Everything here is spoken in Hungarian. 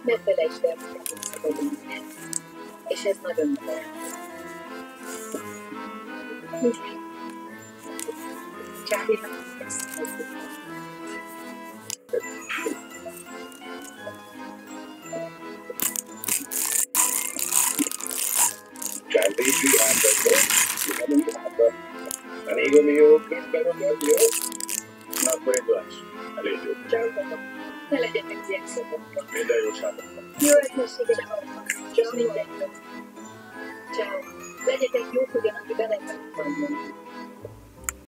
Ne felejtsd el, hogy szabadulni. És ez nagyon nagy. Csáhénak ezt mondjuk. Charlie giurando, amico mio, che spero che io, ma quello è, elég jó. Ciao, papa. Ne legyetek ilyen szobokban. Minden jóságot. Jó egészséget akarok. Csak mindent. Ciao. Legyetek jók, ugyan aki beletek van.